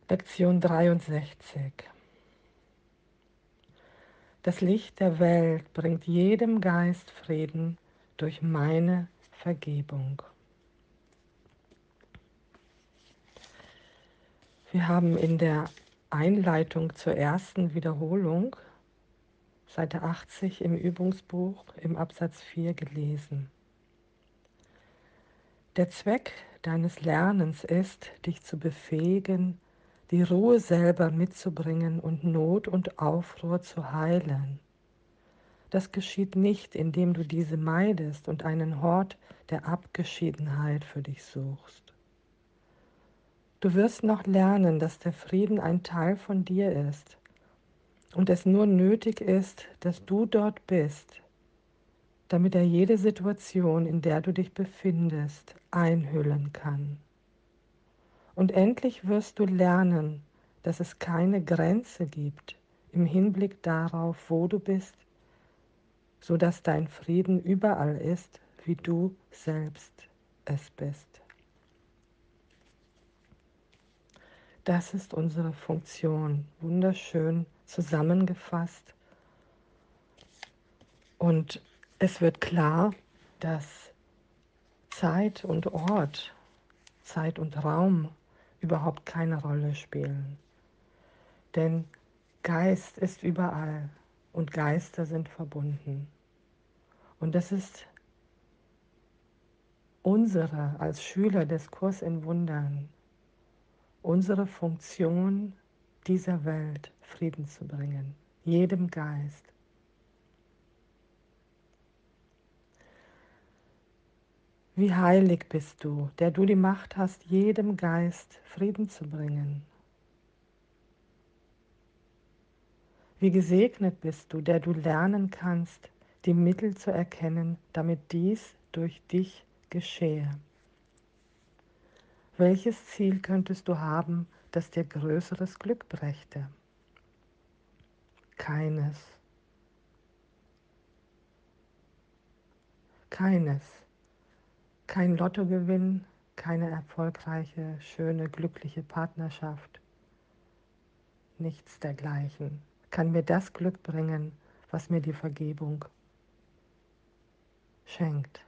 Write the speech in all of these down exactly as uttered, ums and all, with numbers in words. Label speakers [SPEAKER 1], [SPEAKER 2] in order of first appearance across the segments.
[SPEAKER 1] Lektion dreiundsechzig. Das Licht der Welt bringt jedem Geist Frieden durch meine Vergebung. Wir haben in der Einleitung zur ersten Wiederholung, Seite achtzig im Übungsbuch im Absatz vier gelesen. Der Zweck deines Lernens ist, dich zu befähigen, die Ruhe selber mitzubringen und Not und Aufruhr zu heilen. Das geschieht nicht, indem du diese meidest und einen Hort der Abgeschiedenheit für dich suchst. Du wirst noch lernen, dass der Frieden ein Teil von dir ist und es nur nötig ist, dass du dort bist, damit er jede Situation, in der du dich befindest, einhüllen kann. Und endlich wirst du lernen, dass es keine Grenze gibt im Hinblick darauf, wo du bist, so dass dein Frieden überall ist, wie du selbst es bist. Das ist unsere Funktion, wunderschön zusammengefasst. Und es wird klar, dass Zeit und Ort, Zeit und Raum überhaupt keine Rolle spielen. Denn Geist ist überall und Geister sind verbunden. Und das ist unsere, als Schüler des Kurs in Wundern, unsere Funktion, dieser Welt Frieden zu bringen, jedem Geist. Wie heilig bist du, der du die Macht hast, jedem Geist Frieden zu bringen. Wie gesegnet bist du, der du lernen kannst, die Mittel zu erkennen, damit dies durch dich geschehe. Welches Ziel könntest du haben, das dir größeres Glück brächte? Keines. Keines. Kein Lottogewinn, keine erfolgreiche, schöne, glückliche Partnerschaft. Nichts dergleichen kann mir das Glück bringen, was mir die Vergebung schenkt.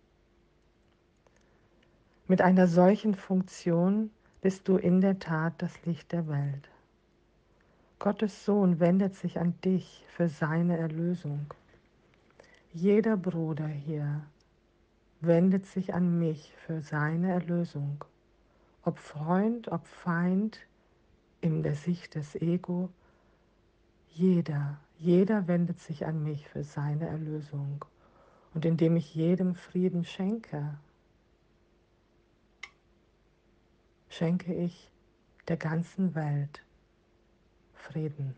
[SPEAKER 1] Mit einer solchen Funktion bist du in der Tat das Licht der Welt. Gottes Sohn wendet sich an dich für seine Erlösung. Jeder Bruder hier wendet sich an mich für seine Erlösung. Ob Freund, ob Feind, in der Sicht des Ego, jeder, jeder wendet sich an mich für seine Erlösung. Und indem ich jedem Frieden schenke, schenke ich der ganzen Welt Frieden.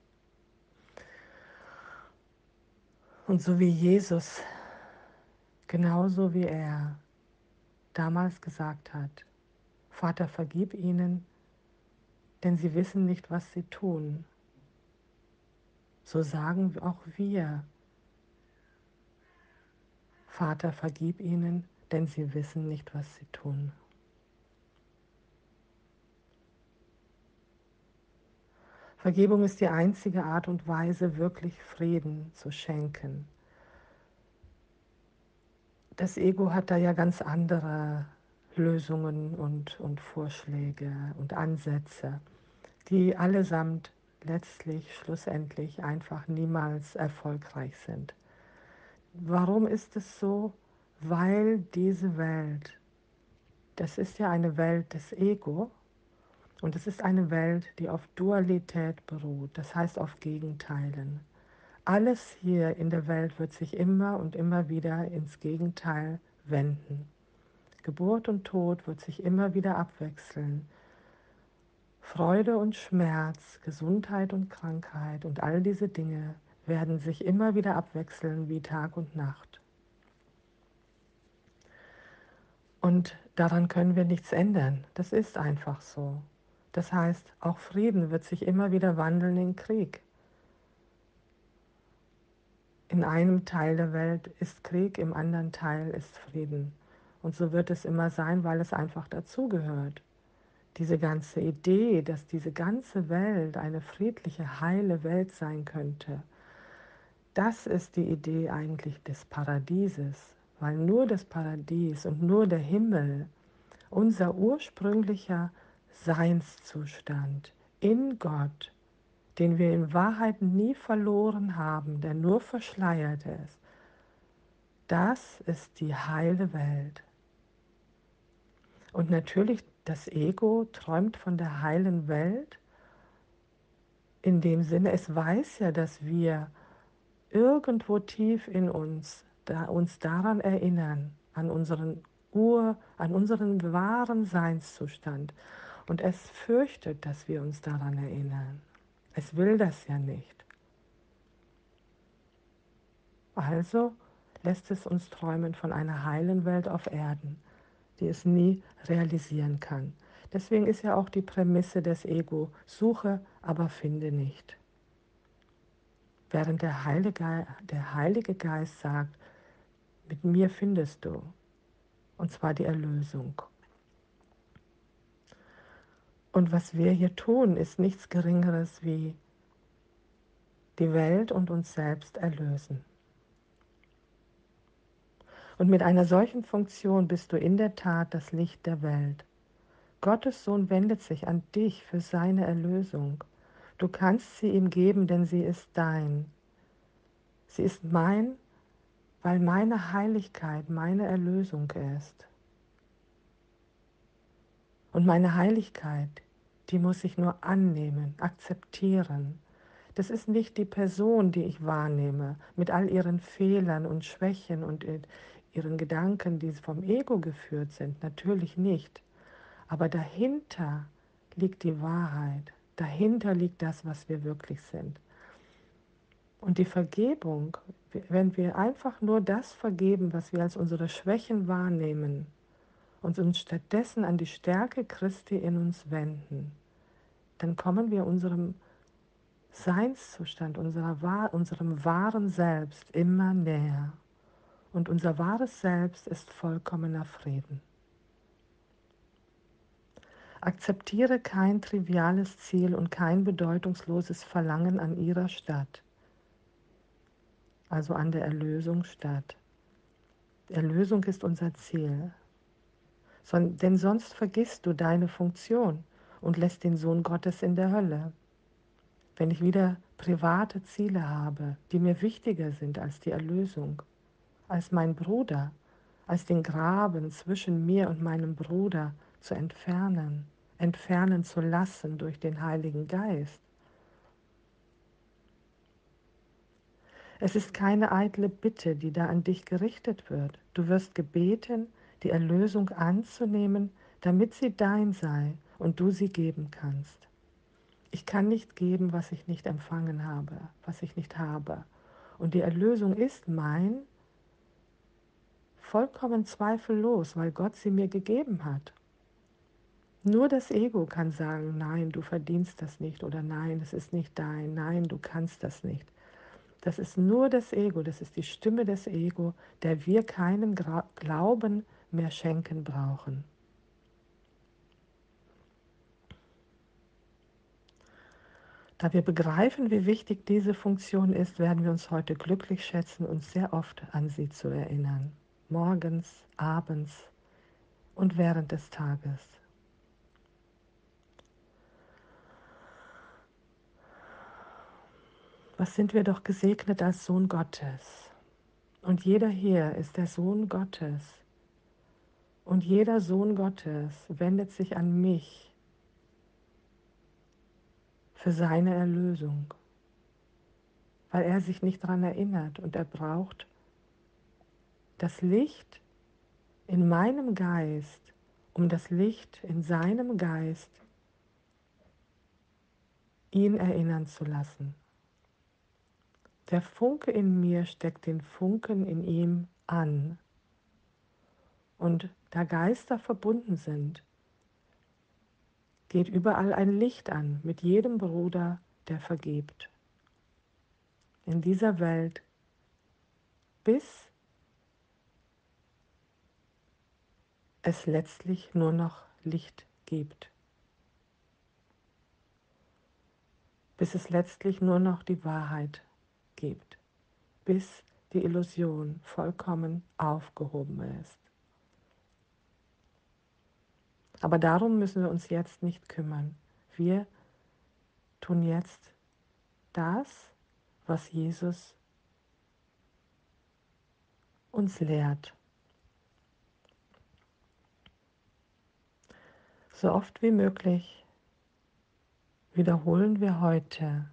[SPEAKER 1] Und so wie Jesus, genauso wie er damals gesagt hat, Vater, vergib ihnen, denn sie wissen nicht, was sie tun. So sagen auch wir, Vater, vergib ihnen, denn sie wissen nicht, was sie tun. Vergebung ist die einzige Art und Weise, wirklich Frieden zu schenken. Das Ego hat da ja ganz andere Lösungen und, und Vorschläge und Ansätze, die allesamt letztlich, schlussendlich einfach niemals erfolgreich sind. Warum ist es so? Weil diese Welt, das ist ja eine Welt des Ego und es ist eine Welt, die auf Dualität beruht, das heißt auf Gegenteilen. Alles hier in der Welt wird sich immer und immer wieder ins Gegenteil wenden. Geburt und Tod wird sich immer wieder abwechseln. Freude und Schmerz, Gesundheit und Krankheit und all diese Dinge werden sich immer wieder abwechseln wie Tag und Nacht. Und daran können wir nichts ändern. Das ist einfach so. Das heißt, auch Frieden wird sich immer wieder wandeln in Krieg. In einem Teil der Welt ist Krieg, im anderen Teil ist Frieden. Und so wird es immer sein, weil es einfach dazugehört. Diese ganze Idee, dass diese ganze Welt eine friedliche, heile Welt sein könnte, das ist die Idee eigentlich des Paradieses, weil nur das Paradies und nur der Himmel, unser ursprünglicher Seinszustand in Gott, den wir in Wahrheit nie verloren haben, der nur verschleiert ist, das ist die heile Welt. Und natürlich, das Ego träumt von der heilen Welt, in dem Sinne, es weiß ja, dass wir irgendwo tief in uns da, uns daran erinnern, an unseren Ur, an unseren wahren Seinszustand. Und es fürchtet, dass wir uns daran erinnern. Es will das ja nicht. Also lässt es uns träumen von einer heilen Welt auf Erden, die es nie realisieren kann. Deswegen ist ja auch die Prämisse des Ego, suche, aber finde nicht. Während der Heilige, der Heilige Geist sagt, mit mir findest du, und zwar die Erlösung. Und was wir hier tun, ist nichts Geringeres wie die Welt und uns selbst erlösen. Und mit einer solchen Funktion bist du in der Tat das Licht der Welt. Gottes Sohn wendet sich an dich für seine Erlösung. Du kannst sie ihm geben, denn sie ist dein. Sie ist mein, weil meine Heiligkeit meine Erlösung ist. Und meine Heiligkeit, die muss ich nur annehmen, akzeptieren. Das ist nicht die Person, die ich wahrnehme, mit all ihren Fehlern und Schwächen und ihren Gedanken, die vom Ego geführt sind. Natürlich nicht. Aber dahinter liegt die Wahrheit. Dahinter liegt das, was wir wirklich sind. Und die Vergebung, wenn wir einfach nur das vergeben, was wir als unsere Schwächen wahrnehmen, und uns stattdessen an die Stärke Christi in uns wenden, dann kommen wir unserem Seinszustand, unserer, unserem wahren Selbst immer näher. Und unser wahres Selbst ist vollkommener Frieden. Akzeptiere kein triviales Ziel und kein bedeutungsloses Verlangen an ihrer Stadt, also an der Erlösung statt. Erlösung ist unser Ziel. Son, denn sonst vergisst du deine Funktion und lässt den Sohn Gottes in der Hölle. Wenn ich wieder private Ziele habe, die mir wichtiger sind als die Erlösung, als mein Bruder, als den Graben zwischen mir und meinem Bruder zu entfernen, entfernen zu lassen durch den Heiligen Geist. Es ist keine eitle Bitte, die da an dich gerichtet wird. Du wirst gebeten, die Erlösung anzunehmen, damit sie dein sei und du sie geben kannst. Ich kann nicht geben, was ich nicht empfangen habe, was ich nicht habe. Und die Erlösung ist mein, vollkommen zweifellos, weil Gott sie mir gegeben hat. Nur das Ego kann sagen, nein, du verdienst das nicht oder nein, es ist nicht dein, nein, du kannst das nicht. Das ist nur das Ego, das ist die Stimme des Ego, der wir keinen Glauben mehr schenken brauchen. Da wir begreifen, wie wichtig diese Funktion ist, werden wir uns heute glücklich schätzen, uns sehr oft an sie zu erinnern. Morgens, abends und während des Tages. Was sind wir doch gesegnet als Sohn Gottes. Und jeder hier ist der Sohn Gottes. Und jeder Sohn Gottes wendet sich an mich für seine Erlösung, weil er sich nicht daran erinnert und er braucht das Licht in meinem Geist, um das Licht in seinem Geist ihn erinnern zu lassen. Der Funke in mir steckt den Funken in ihm an. Und da Geister verbunden sind, geht überall ein Licht an mit jedem Bruder, der vergibt. In dieser Welt, bis es letztlich nur noch Licht gibt. bis es letztlich nur noch die Wahrheit gibt, bis die Illusion vollkommen aufgehoben ist. Aber darum müssen wir uns jetzt nicht kümmern. Wir tun jetzt das, was Jesus uns lehrt. So oft wie möglich wiederholen wir heute: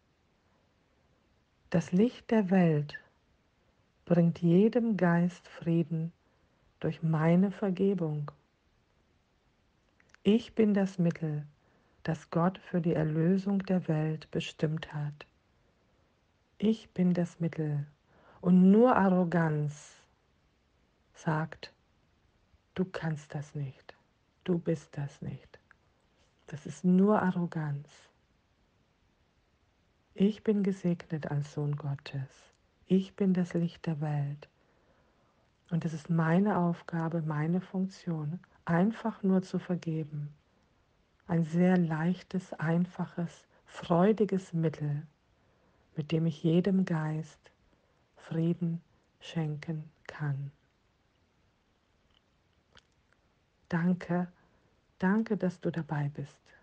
[SPEAKER 1] Das Licht der Welt bringt jedem Geist Frieden durch meine Vergebung. Ich bin das Mittel, das Gott für die Erlösung der Welt bestimmt hat. Ich bin das Mittel. Und nur Arroganz sagt, du kannst das nicht, du bist das nicht. Das ist nur Arroganz. Ich bin gesegnet als Sohn Gottes. Ich bin das Licht der Welt. Und es ist meine Aufgabe, meine Funktion, einfach nur zu vergeben. Ein sehr leichtes, einfaches, freudiges Mittel, mit dem ich jedem Geist Frieden schenken kann. Danke, danke, dass du dabei bist.